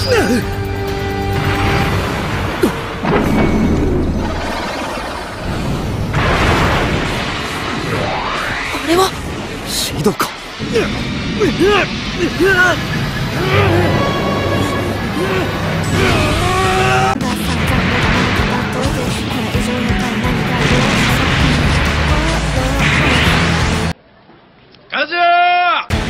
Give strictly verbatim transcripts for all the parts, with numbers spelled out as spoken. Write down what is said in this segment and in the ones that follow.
あれはシードか。 カズヤー！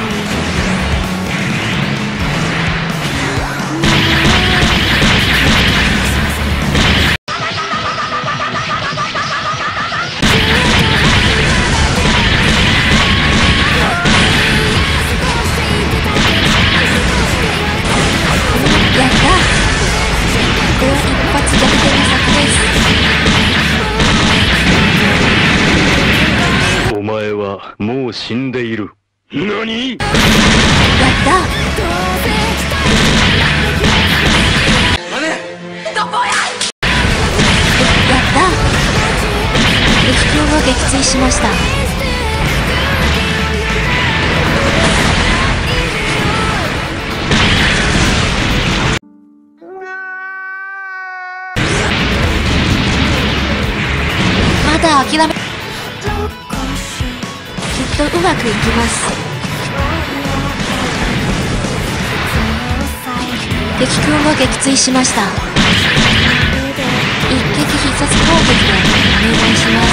お前はもう死んでいる。何？ やったやった敵兵を撃墜しました。まだ諦め、きっとうまくいきます。敵軍を撃墜しました。一撃必殺攻撃でお願いします。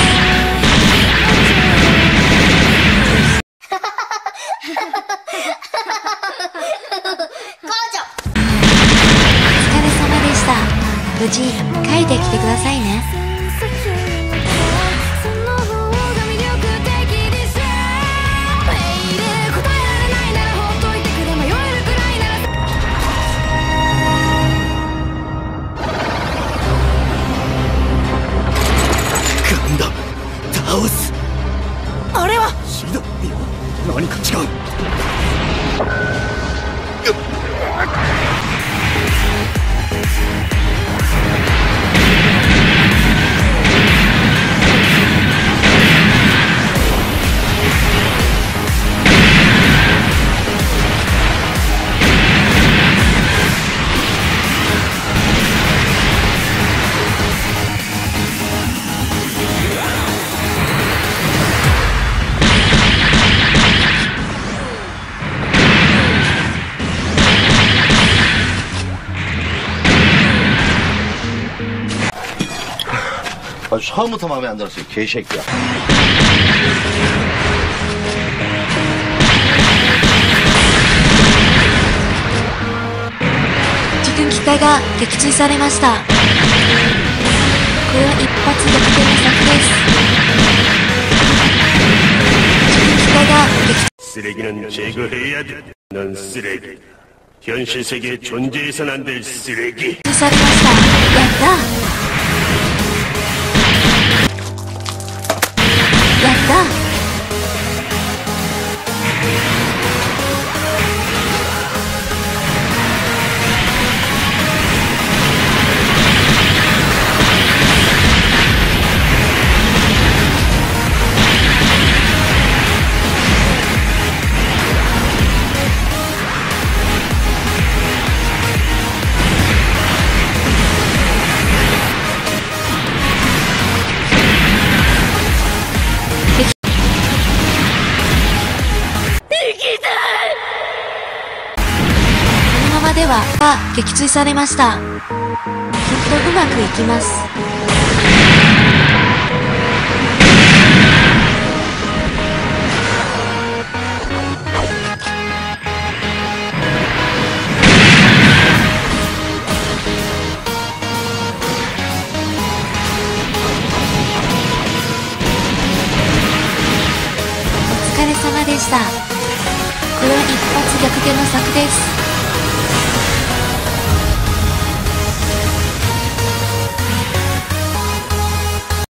お疲れ様でした。無事帰ってきてくださいね。 倒す。 あれはシード？いや、何か違う。 아주 처음부터 마음에 안 들었어요, 개새끼야. 지금機体が撃墜されました。これは一発逆転の策です。지금機体が撃墜 쓰레기는 제거해야 돼. 넌 쓰레기. 현실 세계에 존재해선 안 될 쓰레기. されました。やったやったでは撃墜されました。きっとうまくいきます。お疲れ様でした。これは一発逆転の策です。